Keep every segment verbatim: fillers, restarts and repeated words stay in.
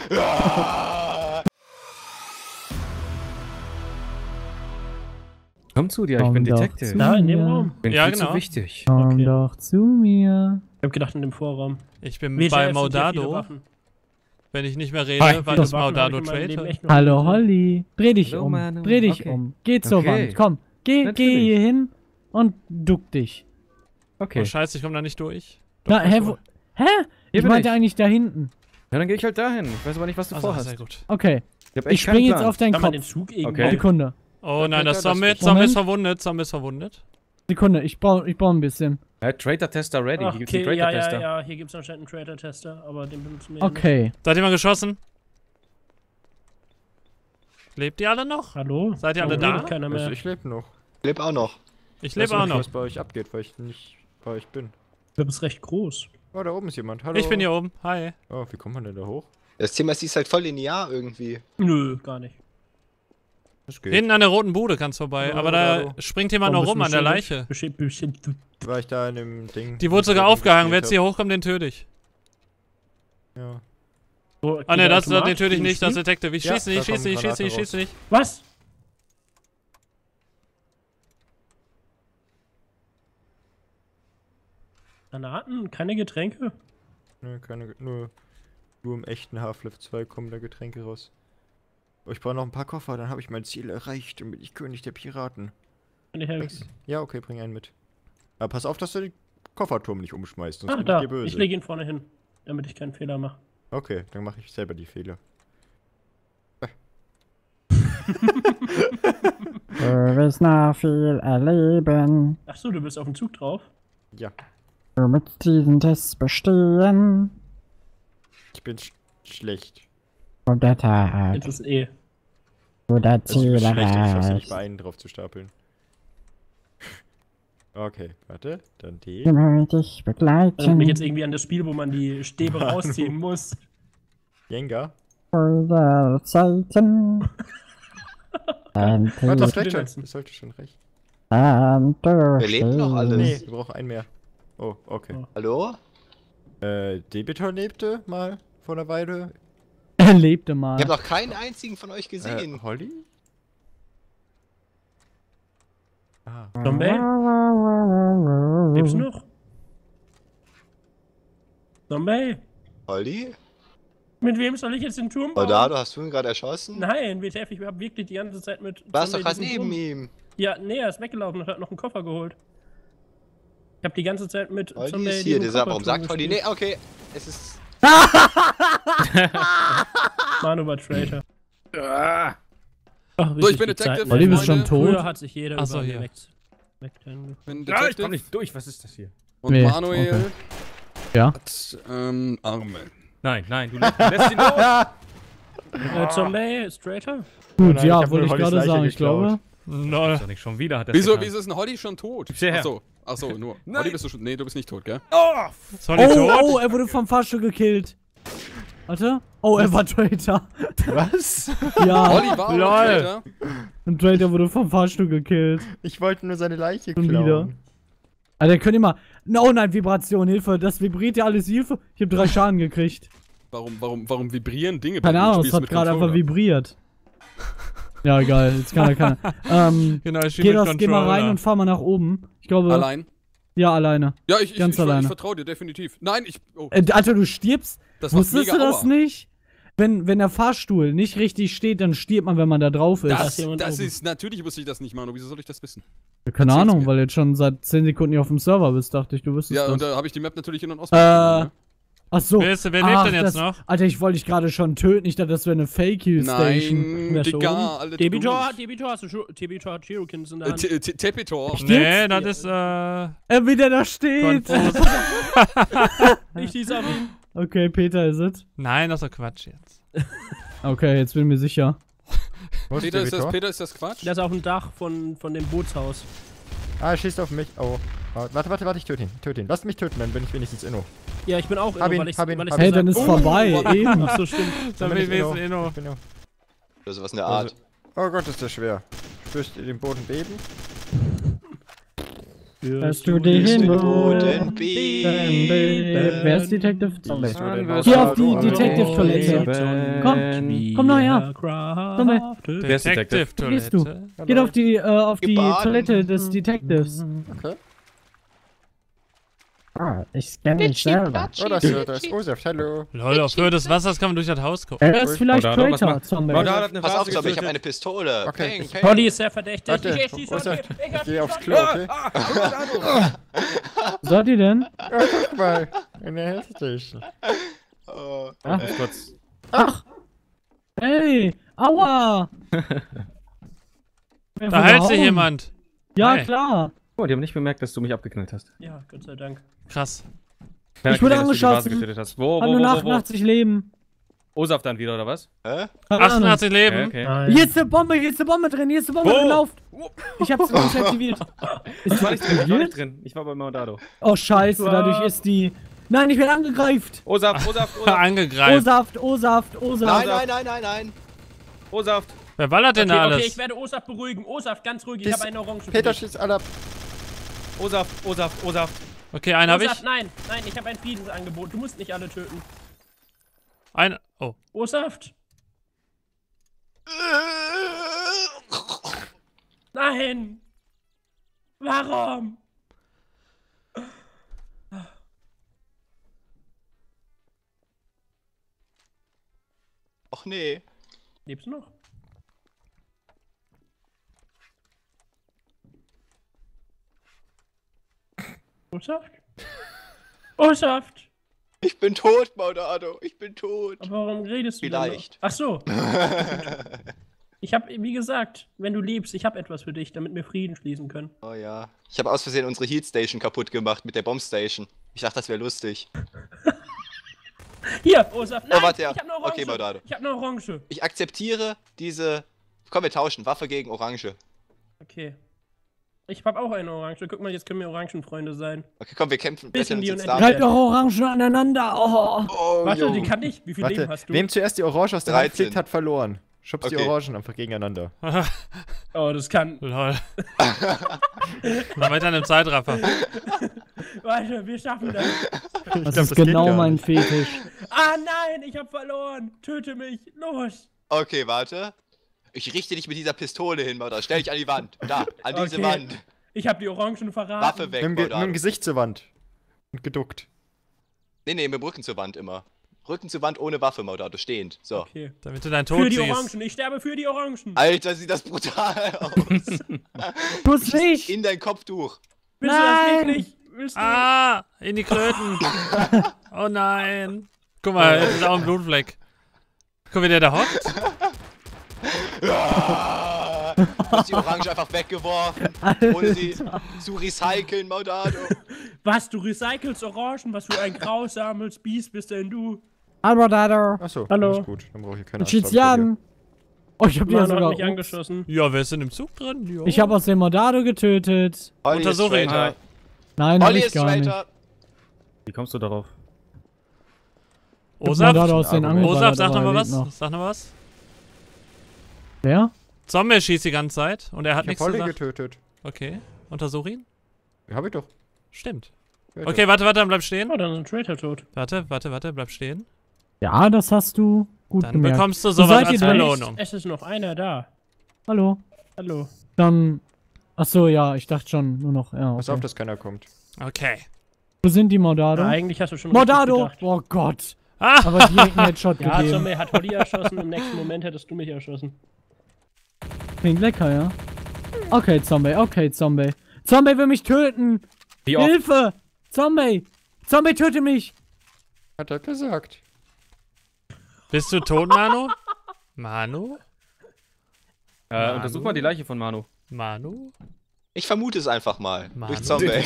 Komm zu dir, ich bin Detective. Da in dem Raum? Bin Ja, viel genau. zu wichtig. Komm Okay. doch zu mir. Ich hab gedacht in dem Vorraum. Ich bin W T F bei sind hier viele Maudado. Waffen. Wenn ich nicht mehr Hi. rede, weil das Waffen hab Maudado ich in meinem Leben Traitor. echt noch Hallo nie Holly. Dreh dich Hallo, um. Manu. Dreh dich Okay. um. Geh zur Okay. Wand. Komm. Geh, geh Natürlich. hier hin und duck dich. Okay. Oh scheiße, ich komm da nicht durch. Doch, Na, hä, schon. wo, hä? Hier Ich bin meinte ich. eigentlich da hinten. Ja, dann gehe ich halt dahin. Ich weiß aber nicht, was du Also, vorhast. sehr gut. Okay. Ich, hab echt Ich keinen spring jetzt Plan. auf deinen Kann man den Kopf. Zug irgendwie... Okay. Sekunde. Oh Das nein, das das Zombie, nicht. Zombie ist Moment. verwundet, Zombie ist verwundet. Sekunde. Ich baue, ich baue ein bisschen. Ja, Traitor-Tester ready. Ach, Hier gibt's okay, einen ja, ja, Traitor-Tester. ja, hier gibt's anscheinend einen Traitor-Tester, aber den benutzen wir Okay. Seid ihr mal geschossen? Lebt ihr alle noch? nicht. Hallo? Seid ihr alle Warum da? redet keiner mehr. Also ich lebe noch. Leb auch noch. Ich Ich lebe weiß auch nicht, noch. was bei euch abgeht, weil ich nicht bei euch bin. Du bist recht groß. Oh, da oben ist jemand. Hallo. Ich bin hier oben. Hi. Oh, wie kommt man denn da hoch? Das Thema ist, die ist halt voll linear irgendwie. Nö, gar nicht. Das geht. Hinten an der roten Bude kannst vorbei. Ja, Aber da Maudado. springt jemand noch rum an der Leiche. Bestimmt, bestimmt. War ich da in dem Ding. Die wurde sogar wo ich aufgehangen. Wer jetzt gespielt hier hochkommt, den töte ich. hab. Ja. So, Ah ne, dieser das, das Automat, den töte ich den nicht. Das Spiel? Detective. Ich Ja, schieße da nicht, ich schieße kommen nicht, ich schieße nicht, ich Granate schieße nicht. Was? Granaten? Keine Getränke? Nö, keine, nur, nur im echten Half-Life zwei kommen da Getränke raus. Aber ich brauche noch ein paar Koffer, dann habe ich mein Ziel erreicht und bin ich König der Piraten. Kann ich helfen? Ja, okay, bring einen mit. Aber pass auf, dass du den Kofferturm nicht umschmeißt, sonst Ah, bin ich da. dir böse. Ich lege ihn vorne hin, damit ich keinen Fehler mache. Okay, dann mache ich selber die Fehler. Du willst noch viel erleben. Achso, du bist auf dem Zug drauf? Ja, Du musst diesen Test bestehen. ich bin sch schlecht. Und der Tag. Jetzt ist eh. Wo der Also ich bin Ziel schlecht, ich schaff's nicht erreicht. bei einen drauf zu stapeln. Okay, warte, dann die. Ich möchte dich Erinnert mich begleiten. jetzt irgendwie an das Spiel, wo man die Stäbe rausziehen muss. Jenga. Für Zeiten. Ein Warte, das die reicht schon. letzten. Das sollte schon reichen. Wir leben noch alle. Nee, wir brauchen einen mehr. Oh, okay. Oh. Hallo? Äh, Debitor lebte mal vor einer Weile. Er lebte mal. Ich habe noch keinen einzigen von euch Äh, gesehen. Holly? Ah. Zombie? Lebst du noch? Zombie? Holly? Mit wem soll ich jetzt den Turm bauen? Maudado, hast du ihn gerade erschossen? Nein, W T F, ich hab wirklich die ganze Zeit mit. Du warst doch Zombie gerade diesen neben Turm- ihm. Ja, nee, er ist weggelaufen und hat noch einen Koffer geholt. Ich hab die ganze Zeit mit Holly Zombie ist hier, diesen dieser Warum Kofferturm sagt Holly? Nee, gespielt. okay. Es ist. Manu war Traitor. Ah. Ach, So, ich bin Detective. Zeiten. Olli, bist schon Freunde. tot? Früher hat sich jeder Ach so, über hier. weg. weg dann- Ich bin Ja, ich komm Detective nicht durch. Was ist das hier? und Nee, Manuel okay. Ja. hat ähm, Arme. Nein, nein, du lässt, du lässt ihn los. Äh, Zombie ist Traitor? Gut, nein, ich ja, hab wollte nur ich Hollys gerade Leiche sagen, ich geklaut. glaube. Lol. Ist doch nicht schon wieder. Hat das Wieso, getan. wieso ist ein Holly schon tot? Gib's hierher. Achso, achso, nur. Nein. Holly bist du schon. Nee, du bist nicht tot, gell? Oh, Sorry, Oh, tot? oh, er wurde vom Fahrstuhl gekillt. Warte. Oh, er war Traitor. Was? Ja, Holly war auch Lol. Traitor. ein Traitor wurde vom Fahrstuhl gekillt. Ich wollte nur seine Leiche Schon klauen. wieder. Alter, könnt ihr mal. No, nein, Vibration, Hilfe. Das vibriert ja alles, Hilfe. Ich hab drei Schaden gekriegt. Warum, warum, warum vibrieren Dinge bei Keine dir? Du Ahnung, es spielst hat mit gerade einfach Controller. vibriert. Ja, egal, jetzt kann er keiner. ähm, Genau, ich spiele geh, mit das, geh mal rein Controller. und fahr mal nach oben. Ich glaube. Allein? Ja, alleine. Ja, ich, ich, Ganz ich, ich, alleine. ich vertraue dir definitiv. Nein, ich. Oh, Äh, Alter, du stirbst? das war Wusstest mega du das Aua. nicht? Wenn, wenn der Fahrstuhl nicht richtig steht, dann stirbt man, wenn man da drauf ist. Da Das, ist jemand das oben. ist. Natürlich wusste ich das nicht, Manu. Wieso soll ich das wissen? Keine erzähl's Ahnung, mir. weil du jetzt schon seit zehn Sekunden nicht auf dem Server bist, dachte ich, du wüsstest Ja, das. und da habe ich die Map natürlich in- und Äh, auswendig. Ach so. Wer, ist, wer lebt Ach, denn jetzt das, noch? Alter, ich wollte dich gerade schon töten. Ich dachte, das wäre eine Fake-Kill-Station. Nein, Wer ist da Digga, oben? alle Debitor, dumm. Debitor hast du Schu- Debitor hat Shurikens in der Äh, Hand. Te- Te- Tepitor. Nee, das ist, äh... Äh, wie der da steht. Konfus. Ich schieß auf ihn. Okay, Peter ist es. Nein, das ist doch Quatsch jetzt. Okay, jetzt bin ich mir sicher. Wo ist Peter, ist das, Debitor? Peter, ist das Quatsch? Der ist auf dem Dach von, von dem Bootshaus. Ah, er schießt auf mich. Oh. Oh, warte, warte, warte, ich töte ihn. Töte ihn. Lasst mich töten, dann bin ich wenigstens Inno. Ja, ich bin auch Hab Inno, ihn, weil ich hab ihn, weil ich's hab Hey, ihn. dann ist Oh, vorbei. warte. Eben. Ach so, stimmt. Dann bin will ich ich Inno. Inno. Ich bin Inno. Oder sowas in der Art. Also, oh Gott, ist das schwer. Spürst du den Boden beben? Hörst du die den Himmel? roten Beben? Wer ist Detective Zombie? Dann Hier auf die wirst du Detective-Toilette. Komm, komm noch her. Zombie, Wer ist Detective? Detective gehst du? Toilette. Geht auf die, äh, auf die Gebaden. Toilette des Detectives. Okay. Ah, ich scanne mich selber. Oh, das, ist- das ist Josef, hallo. Lol, auf Höhe des Wassers kann man durch das Haus gucken. Er ist vielleicht Moderator, was Traitor, macht- Zombie. Moderator hat eine Pass auf, Vase Zombie, ich habe getötet. eine Pistole. Okay, Peng, ich- peng. Holly ist sehr verdächtig. Warte, Ich schieße Josef, auf die- ich gehe aufs Klo, okay? Was seid ihr denn? Ja, guck mal, in der Health Station. Oh. Ach, Kurz. ach. Hey, aua. Da heilt sich jemand. Ja, Hey. klar. Oh, die haben nicht bemerkt, dass du mich abgeknallt hast. Ja, Gott sei Dank. Krass. Ja, Ich wurde gesehen, dass du die Vase angeschossen. getötet hast. Wo, Hat wo, nur wo, wo, wo? achtundachtzig Leben. Osaf dann wieder, oder was? Hä? Keine Ahnung. achtundachtzig Leben. Okay, okay. Nein. Hier ist eine Bombe, hier ist eine Bombe drin, hier ist eine Bombe Wo? drin, lauft. Ich hab's nicht aktiviert. Ist Ich war nicht drin, ich war aktiviert? nicht drin. Ich war bei Maudado. Oh, scheiße, dadurch ist die... Nein, ich werde angegreift. Osaf, Osaf, Osaf, Angegreift. O-Saft, O-Saft, O-Saft. Nein, nein, nein, nein, nein. Osaf. Wer ballert denn Okay, da okay, alles? ich werde Osaf beruhigen. Osaf, ganz ruhig. Ich Dies- habe eine Orange. für Peter dich. schießt alle ab. Osaf, Osaf, Osaf. Okay, einen hab Osaf, ich. nein, nein, ich habe ein Friedensangebot. Du musst nicht alle töten. Ein. Oh. Osaf? Nein! Warum? Och nee. Lebst du noch? O-Saft? O-Saft! Ich bin tot, Maudado. Ich bin tot. Aber warum redest du denn Vielleicht. noch? Ach so. Ich habe, wie gesagt, wenn du lebst, ich habe etwas für dich, damit wir Frieden schließen können. Oh ja. Ich habe aus Versehen unsere Heat Station kaputt gemacht mit der Bomb Station. Ich dachte, das wäre lustig. Hier, O-Saft, nein! Oh, warte, ja. Ich habe eine Orange! Okay, Maudado. Ich habe eine Orange! Ich akzeptiere diese... Komm, wir tauschen. Waffe gegen Orange. Okay. Ich habe auch eine Orange. Guck mal, jetzt können wir Orangenfreunde sein. Okay, komm, wir kämpfen. Bisschen Betteln uns die jetzt unendliche- da. Halt doch Orangen aneinander. Oh. Oh, Warte, jo. die kann ich. Wie viel Leben Warte, hast du? wem zuerst die Orange aus der Hand dreizehn. fliegt, hat verloren. Schubst die Okay. Orangen einfach gegeneinander. Oh, das kann. Lol. Noch weiter in einem Zeitraffer. Warte, wir schaffen das. Das glaub, ist das geht genau gar mein nicht. Fetisch. Ah nein, ich habe verloren. Töte mich. Los. Okay, warte. Ich richte dich mit dieser Pistole hin, Maudado. Stell dich an die Wand. Da, an diese Okay. Wand. Ich habe die Orangen verraten. Waffe weg, Mit dem, Ge mit dem Maudado. Gesicht zur Wand. Und geduckt. Nee, nee, mit dem Rücken zur Wand immer. Rücken zur Wand ohne Waffe, Maudado. Stehend. So. Okay. Damit du deinen Für Tod die siehst. Orangen. Ich sterbe für die Orangen. Alter, sieht das brutal aus. Tu's nicht. In dein Kopftuch. Willst Nein. du das wirklich? Willst du? Ah, in die Kröten. Oh nein. Guck mal, es ist auch ein Blutfleck. Guck, wie der da hockt. Ah, du hast die Orange einfach weggeworfen, ohne sie zu recyceln, Maudado. Was, du recycelst Orangen? Was für ein grausames Biest bist denn du? Alvarado. Achso, Hallo. alles gut. Dann brauche ich keine Schießt Angst haben Jan. Oh, ich hab die ja Manu hat sogar. mich angeschossen. Ja, wer ist denn im Zug drin? Jo. Ich habe aus dem Mordado getötet. Holly ist Untersuch ihn. Traitor. Nein, hab Holly ich ist gar nicht. Traitor. Wie kommst du darauf? Osaf? Mordado aus den Argument. Osaf, angeballert, sag aber noch mal er was. lebt noch. Sag noch was. Wer? Zombie schießt die ganze Zeit und er hat Ich nichts hab Holly gesagt. getötet. Okay, untersuch ihn. Ja, hab ich doch. Stimmt. Ja, Okay, warte, warte, dann bleib stehen. Oh, dann ist ein Traitor tot. Warte, warte, warte, bleib stehen. Ja, das hast du gut Dann gemerkt. bekommst du Wo sowas seid als ihr denn? Belohnung. Es ist noch einer da. Hallo. Hallo. Dann. Achso, ja, ich dachte schon nur noch. Ja, Pass auf, okay. dass keiner kommt. Okay. Wo sind die Mordado? Na, eigentlich hast du schon Mordado! richtig gedacht. Oh Gott. Ah! Aber direkt einen Headshot Ja, gegeben. Zombie hat Holly erschossen. Im nächsten Moment hättest du mich erschossen. Klingt lecker, ja? Okay, Zombie, okay, Zombie. Zombie will mich töten! Wie oft? Hilfe! Zombie! Zombie, töte mich! Hat er gesagt. Bist du tot, Manu? Manu? Äh, Manu? untersuch mal die Leiche von Manu. Manu? Ich vermute es einfach mal. Manu. Durch Zombie.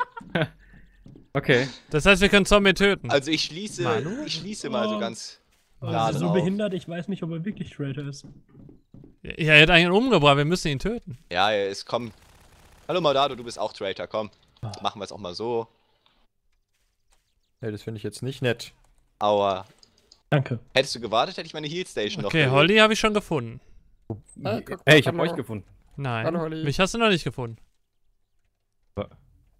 Okay. Das heißt, wir können Zombie töten. Also ich schließe, Manu? ich schließe mal so ganz Oh, nah das ist so drauf. behindert, ich weiß nicht, ob er wirklich Traitor ist. Ja, er hat einen umgebracht, wir müssen ihn töten. Ja, er ist, komm. Hallo Maudado, du bist auch Traitor, komm. Machen wir es auch mal so. Ja, das finde ich jetzt nicht nett. Aua. Danke. Hättest du gewartet, hätte ich meine Heal Station Okay, noch Holly habe ich schon gefunden. Ah, guck, Hey, ich hab hallo. euch gefunden. Nein, Hallo, Holly. mich hast du noch nicht gefunden.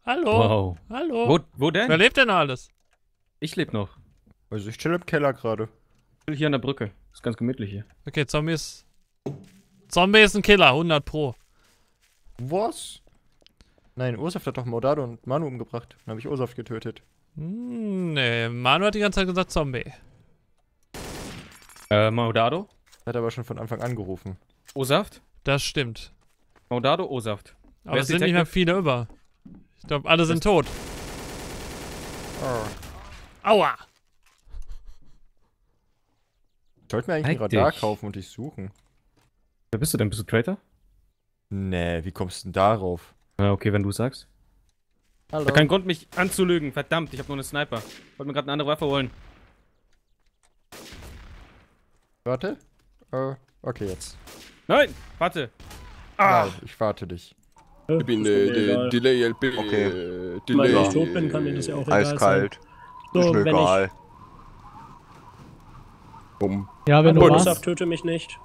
Hallo? Wow. Hallo? Wo, wo denn? Wer lebt denn alles? Ich lebe noch. Also ich chill im Keller gerade. Ich bin hier an der Brücke. Ist ganz gemütlich hier. Okay, Zombie ist... Zombie ist ein Killer, hundert pro. Was? Nein, Ursaf hat doch Mordado und Manu umgebracht. Dann habe ich Ursaf getötet. Hm, nee, Manu hat die ganze Zeit gesagt Zombie. Äh, Maudado? Hat aber schon von Anfang an gerufen. O-Saft? Das stimmt. Maudado, O-Saft. Aber Wer es ist sind nicht mehr Detective? viele über. Ich glaube, alle sind tot. Oh. Aua! Ich sollte mir eigentlich ein Halt Radar dich. kaufen und dich suchen. Wer bist du denn? Bist du Traitor? Nee, wie kommst du denn darauf? Ja, okay, wenn du sagst. Hallo. Ja, kein Grund, mich anzulügen. Verdammt, ich habe nur eine Sniper. Wollte mir gerade eine andere Waffe holen. Warte. Äh, okay, jetzt. Nein, warte. Ah, Nein, ich warte dich. Ich bin Ist äh, mir de, egal. Delay L P. Okay. äh, Weil Delay. ich tot bin, kann mir das ja auch egal sein. Eiskalt. So, ist mir wenn ich- egal. Bumm. Ja, wenn du Hallo, warst. Ursaf, töte mich nicht.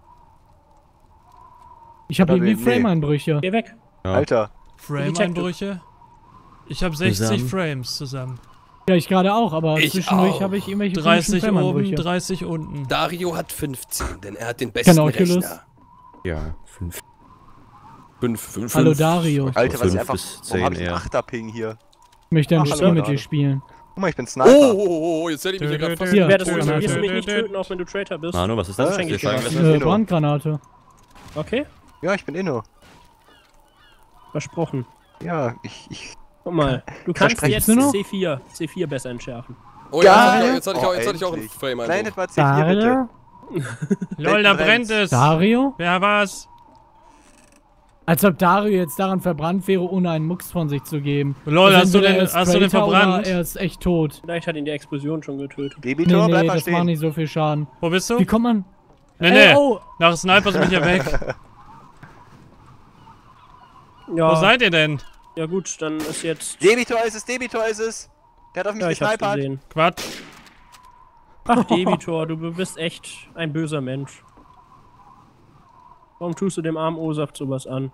Ich habe Oder irgendwie nee. Frame-Einbrüche. Geh weg. Alter. Frame-Einbrüche? Ich habe sechzig Zusammen. Frames zusammen. Ja, ich gerade auch, aber Ich zwischendurch auch. habe ich irgendwelche dreißig komischen oben, Frame-Einbrüche. dreißig unten. Dario hat fünfzehn, denn er hat den besten Genau, Oculus. Rechner. Ja, fünf. fünf, fünf, Hallo fünf. Dario. Alter, was fünf ich einfach. bis Warum hab zehn ich einen eher. Achter-Ping hier? Ich möchte ein Ach, Spiel hallo, mit dir Dario. spielen. Guck mal, ich bin Oh, Sniper. oh, oh, jetzt hätte ich mich hier gerade fast... Hier. Du werdest, Ja, du Granate. wirst mich nicht töten, auch wenn du Traitor bist. Manu, was ist das? Was? Schenke ich dir Sagen, was. was Äh, Inno. Brandgranate. Okay, Ja, ich bin Inno. versprochen. Ja, ich. ich Guck mal, du kannst Versprechen jetzt Sie noch? C vier, C vier besser entschärfen. Oh ja, Geil. jetzt hatte ich auch, jetzt hatte ich auch, jetzt hatte ich auch einen endlich. Frame Nein, Einbruch. das war C vier, bitte. Dario? Lol, da Brennt. brennt es! Dario? Wer war's? Als ob Dario jetzt daran verbrannt wäre, ohne einen Mucks von sich zu geben. Lol, Also hast du entweder den, er ist hast du den Traitor oder verbrannt? Er ist echt tot. Vielleicht hat ihn die Explosion schon getötet. Nee, Debitor, bleib nee, mal das macht stehen. nicht so viel Schaden. Wo bist du? Wie kommt man... Nee, Ey, nee. oh! Nach Sniper bin ich ja weg. Ja, Wo seid ihr denn? ja gut, dann ist jetzt... Debitor ist es, Debitor ist es. Der hat auf mich Ja, ich hab's gesnipert. gesehen. Quatsch. Ach, Debitor, du bist echt ein böser Mensch. Warum tust du dem armen O-Saft sowas an?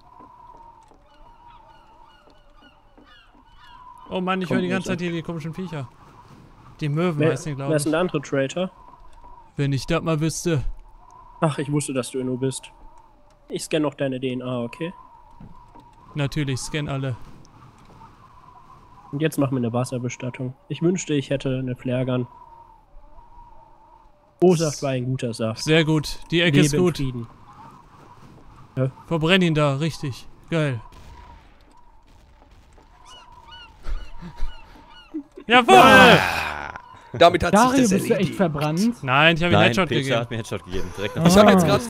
Oh Mann, ich Kommt höre die ganze nicht, Zeit hier die komischen Viecher. Die Möwen Wer, heißen die, wer glaube ist denn ich. der andere Traitor? Wenn ich das mal wüsste. Ach, ich wusste, dass du Inno bist. Ich scanne noch deine D N A, okay? Natürlich, scan alle. Und jetzt machen wir eine Wasserbestattung. Ich wünschte, ich hätte eine Flaregun. O-Saft war ein guter Saft. Sehr gut. Die Ecke Lebe ist in gut. Frieden. Verbrenn ihn da, richtig. Geil. Jawohl! Damit hat Dario, sich das bist du echt erledigt. verbrannt? Nein, ich habe ihm Nein, Headshot Pizza gegeben. hat mir Headshot gegeben. Direkt Ah. nach Ich habe jetzt Ah. gerade